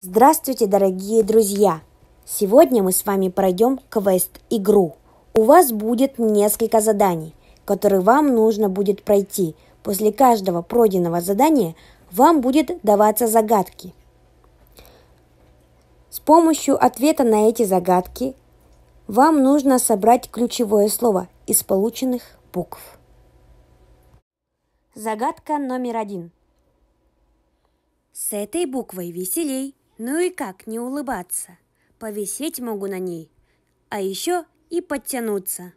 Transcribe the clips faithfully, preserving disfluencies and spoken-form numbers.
Здравствуйте, дорогие друзья! Сегодня мы с вами пройдем квест-игру. У вас будет несколько заданий, которые вам нужно будет пройти. После каждого пройденного задания вам будет даваться загадки. С помощью ответа на эти загадки вам нужно собрать ключевое слово из полученных букв. Загадка номер один. С этой буквой веселей, ну и как не улыбаться? Повисеть могу на ней, а еще и подтянуться.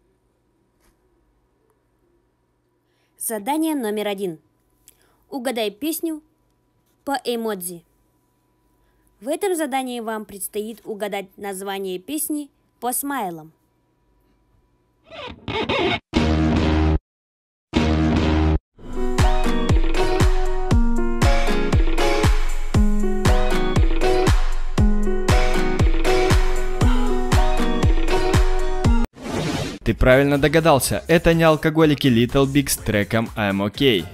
Задание номер один. Угадай песню по эмодзи. В этом задании вам предстоит угадать название песни по смайлам. Ты правильно догадался, это не алкоголики Little Big с треком I'm OK.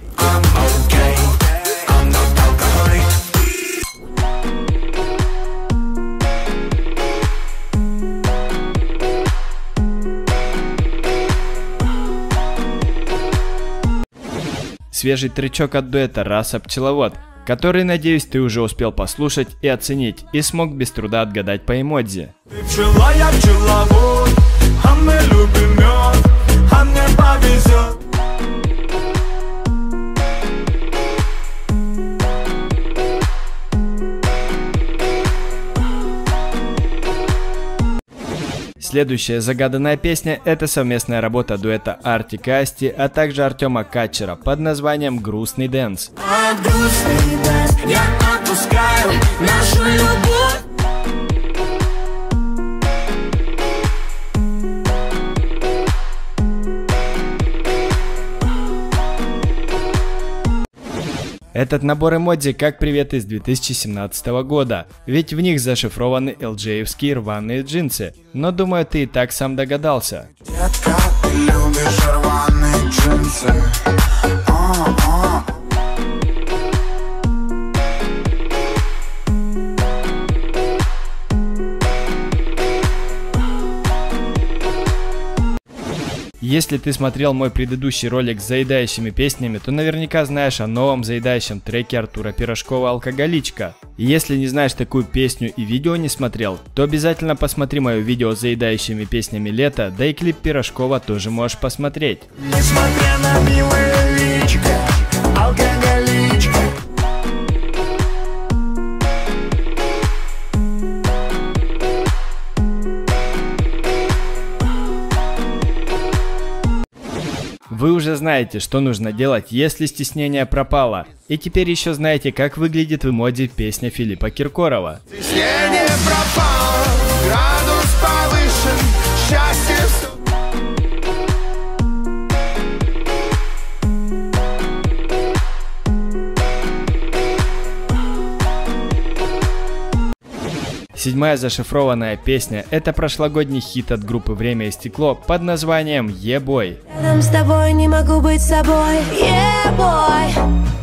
Свежий тречок от дуэта «Раса Пчеловод», который, надеюсь, ты уже успел послушать и оценить, и смог без труда отгадать по эмодзи. Ты пчела, я пчеловод, а мы любим мед, а мне повезет. Следующая загаданная песня – это совместная работа дуэта Артик и Асти, а также Артема Качера под названием «Грустный дэнс». А грустный дэнс, я отпускаю нашу любовь. Этот набор эмодзи как привет из две тысячи семнадцатого года, ведь в них зашифрованы эл джеевские рваные джинсы, но думаю, ты и так сам догадался. Детка, ты любишь рваные джинсы. А-а. Если ты смотрел мой предыдущий ролик с заедающими песнями, то наверняка знаешь о новом заедающем треке Артура Пирожкова «Алкоголичка». И если не знаешь такую песню и видео не смотрел, то обязательно посмотри мое видео с заедающими песнями лета, да и клип Пирожкова тоже можешь посмотреть. Несмотря на милое личико, алкоголичка. Вы уже знаете, что нужно делать, если стеснение пропало. И теперь еще знаете, как выглядит в эмодзи песня Филиппа Киркорова. Стеснение пропало, градус повышен, счастье все. Седьмая зашифрованная песня – это прошлогодний хит от группы «Время и стекло» под названием «Е-бой». Рядом с тобой не могу быть собой, е-бой.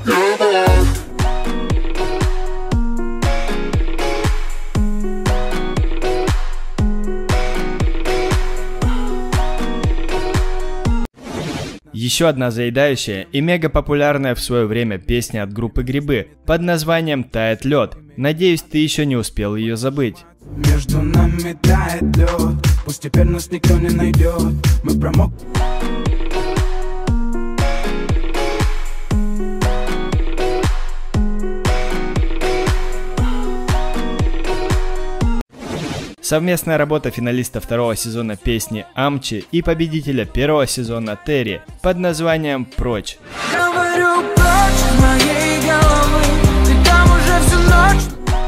Еще одна заедающая и мега популярная в свое время песня от группы «Грибы» под названием «Тает лед». Надеюсь, ты еще не успел ее забыть. Между нами тает лед, пусть теперь нас никто не найдет. Мы промок. Совместная работа финалиста второго сезона песни «Амчи» и победителя первого сезона Терри под названием «Прочь». Говорю прочь из моей головы, ты там уже всю ночь.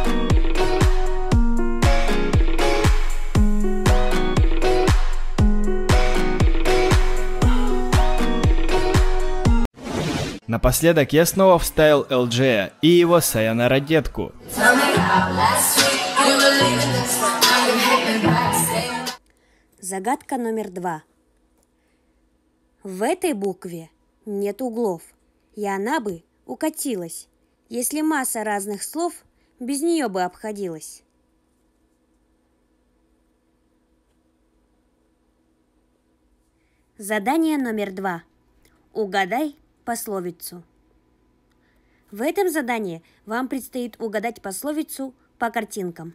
Напоследок я снова вставил эл джея и его Сайонара детку. Загадка номер два. В этой букве нет углов, и она бы укатилась, если масса разных слов Без нее бы обходилось. Задание номер два. Угадай пословицу. В этом задании вам предстоит угадать пословицу по картинкам.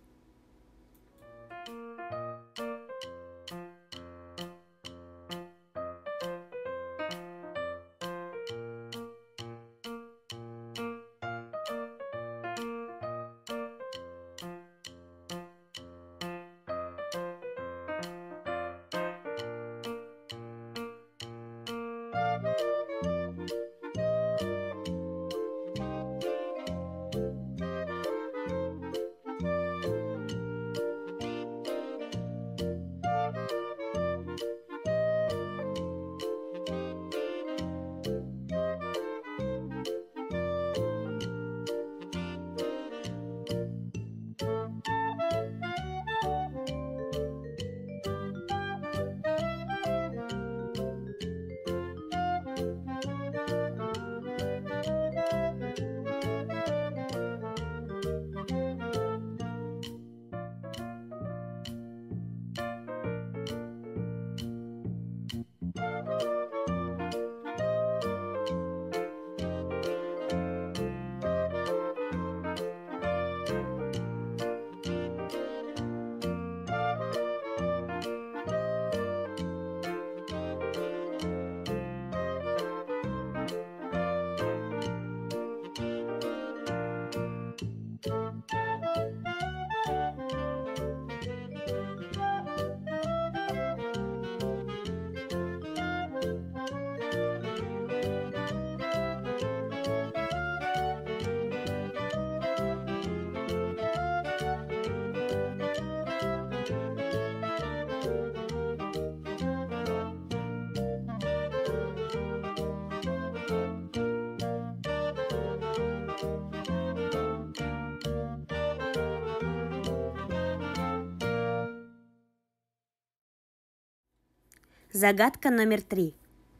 Загадка номер три.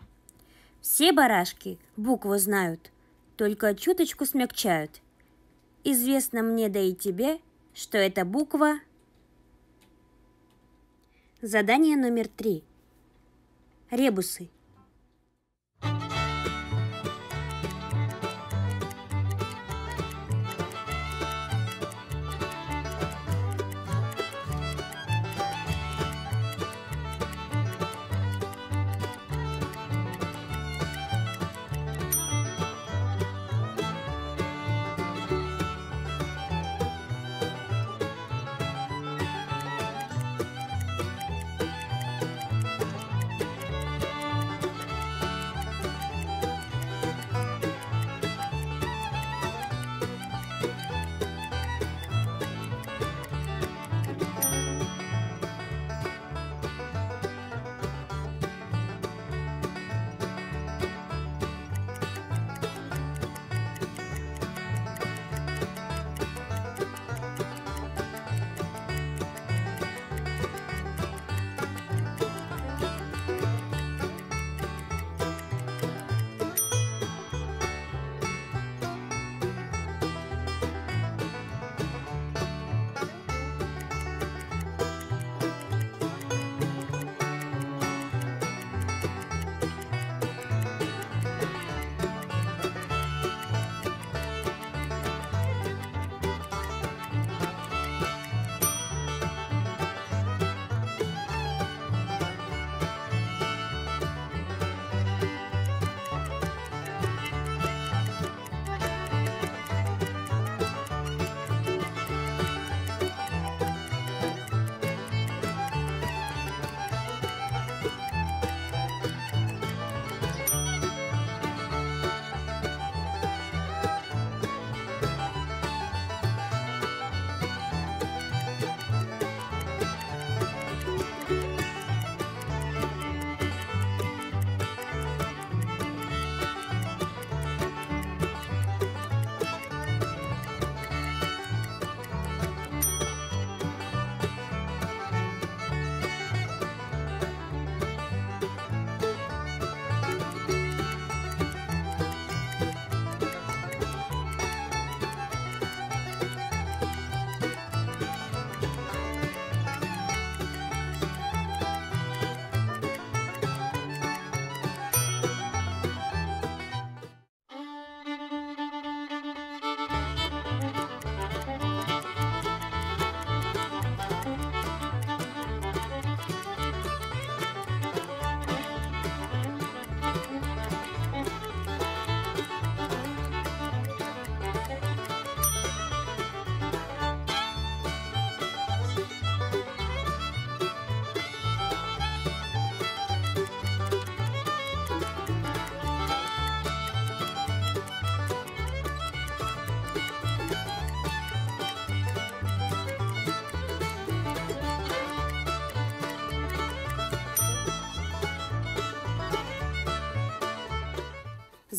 Все барашки букву знают, только чуточку смягчают. Известно мне, да и тебе, что это буква. Задание номер три. Ребусы.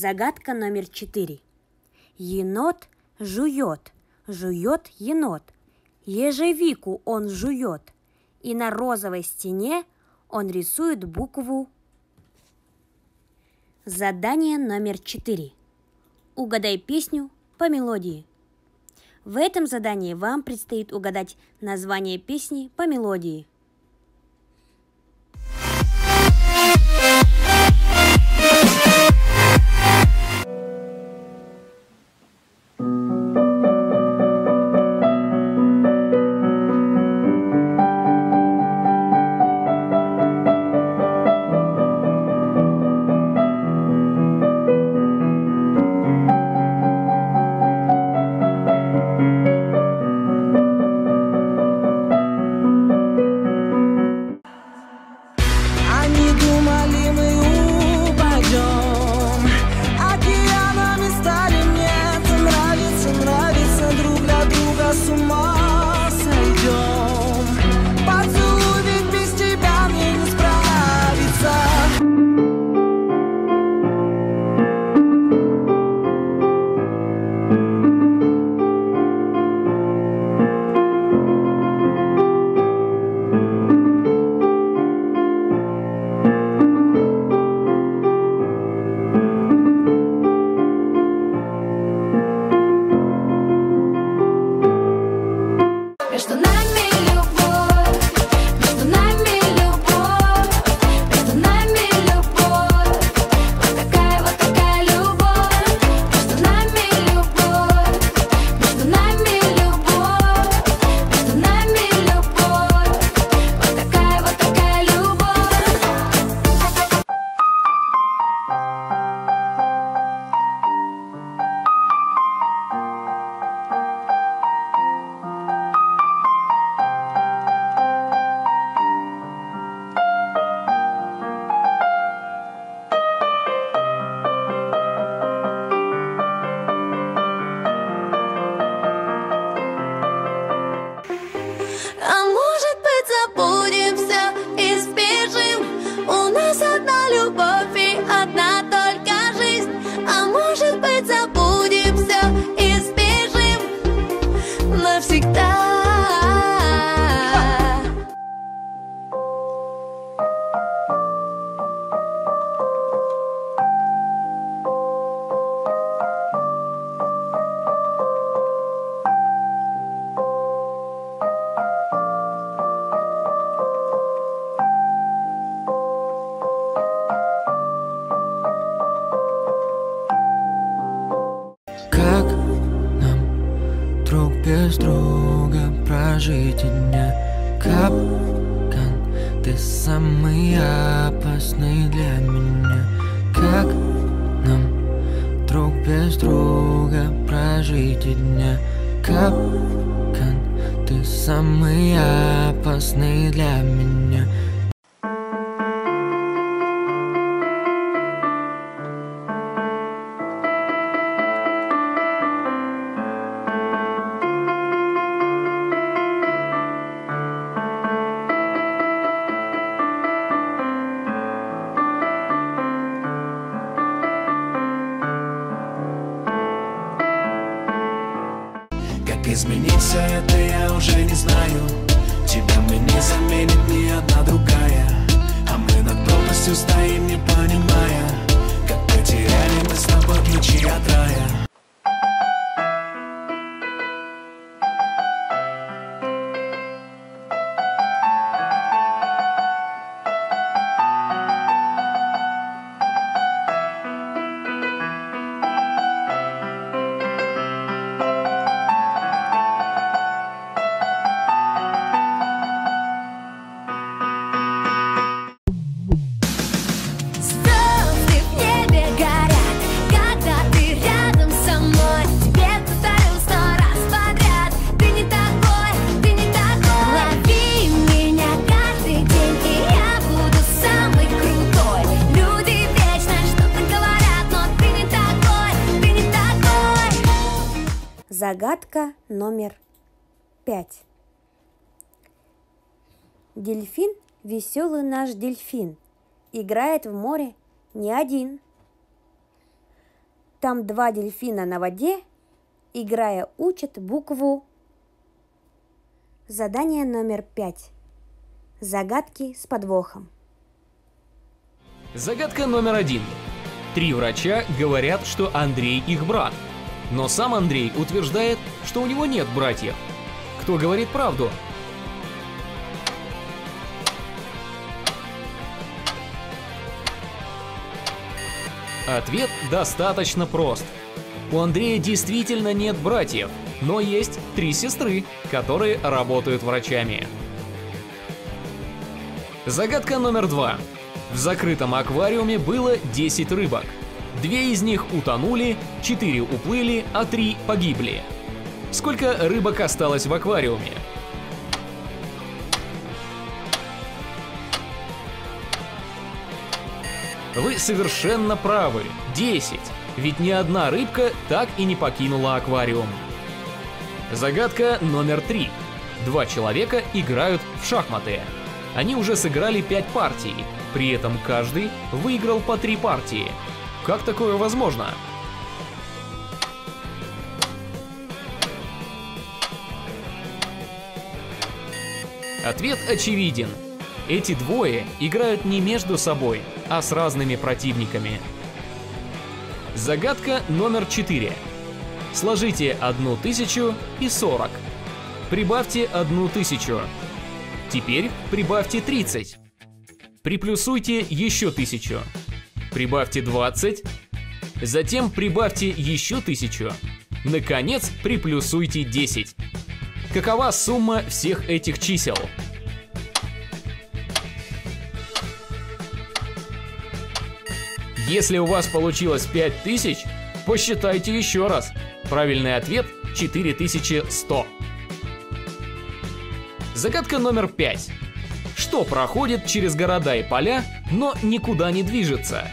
Загадка номер четыре. Енот жует, жует енот. Ежевику он жует, и на розовой стене он рисует букву. Задание номер четыре. Угадай песню по мелодии. В этом задании вам предстоит угадать название песни по мелодии. Без друга прожить и дня. Капкан, ты самый опасный для меня. Как нам друг без друга прожить и дня? Капкан, ты самый опасный для меня. Как изменить все это, я уже не знаю. Тебя мне не заменит ни одна другая. А мы над пропастью стоим, не понимая, как потеряли мы с тобой ключи от рая. Загадка номер пять. Дельфин, веселый наш дельфин, играет в море не один. Там два дельфина на воде, играя, учат букву. Задание номер пять. Загадки с подвохом. Загадка номер один. Три врача говорят, что Андрей их брат. Но сам Андрей утверждает, что у него нет братьев. Кто говорит правду? Ответ достаточно прост. У Андрея действительно нет братьев, но есть три сестры, которые работают врачами. Загадка номер два. В закрытом аквариуме было десять рыбок. Две из них утонули, четыре уплыли, а три погибли. Сколько рыбок осталось в аквариуме? Вы совершенно правы. десять. Ведь ни одна рыбка так и не покинула аквариум. Загадка номер три. Два человека играют в шахматы. Они уже сыграли пять партий. При этом каждый выиграл по три партии. Как такое возможно? Ответ очевиден. Эти двое играют не между собой, а с разными противниками. Загадка номер четыре. Сложите одну тысячу и сорок. Прибавьте одну тысячу. Теперь прибавьте тридцать. Приплюсуйте еще тысячу. Прибавьте двадцать. Затем прибавьте еще тысячу. Наконец, приплюсуйте десять. Какова сумма всех этих чисел? Если у вас получилось пять тысяч, посчитайте еще раз. Правильный ответ – четыре тысячи сто. Загадка номер пять. Что проходит через города и поля, но никуда не движется?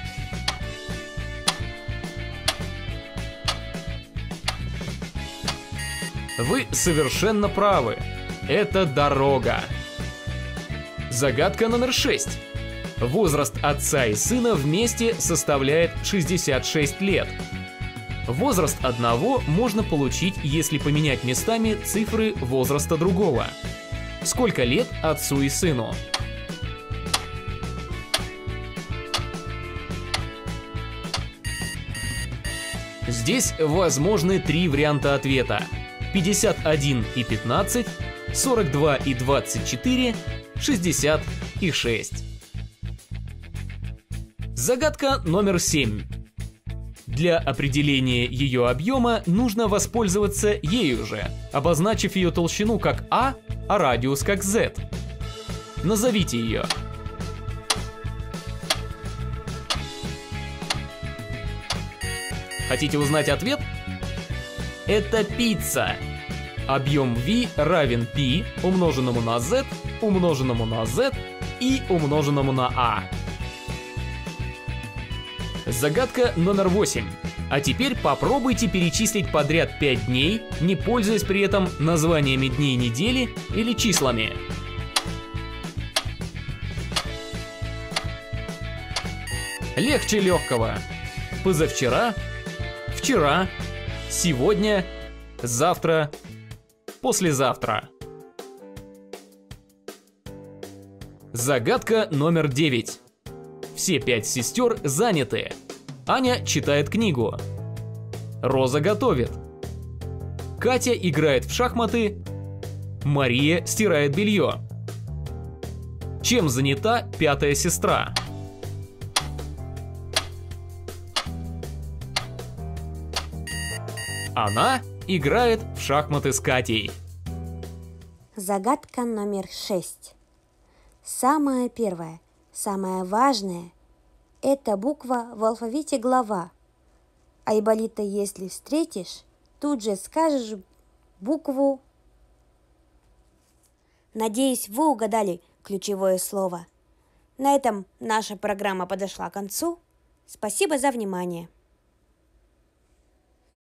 Вы совершенно правы. Это дорога. Загадка номер шесть. Возраст отца и сына вместе составляет шестьдесят шесть лет. Возраст одного можно получить, если поменять местами цифры возраста другого. Сколько лет отцу и сыну? Здесь возможны три варианта ответа: пятьдесят один и пятнадцать, сорок два и двадцать четыре, шестьдесят и шесть. Загадка номер семь. Для определения ее объема нужно воспользоваться ею же, обозначив ее толщину как А, а радиус как Z. Назовите ее. Хотите узнать ответ? Это пицца. Объем V равен π умноженному на Z, умноженному на Z и умноженному на A. Загадка номер восемь. А теперь попробуйте перечислить подряд пять дней, не пользуясь при этом названиями дней недели или числами. Легче легкого. Позавчера, вчера, сегодня, завтра, послезавтра. Загадка номер девять. Все пять сестер заняты. Аня читает книгу. Роза готовит. Катя играет в шахматы. Мария стирает белье. Чем занята пятая сестра? Она играет в шахматы с Катей. Загадка номер шесть. Самая первая, самая важная – это буква в алфавите глава. Айболита, если встретишь, тут же скажешь букву. Надеюсь, вы угадали ключевое слово. На этом наша программа подошла к концу. Спасибо за внимание.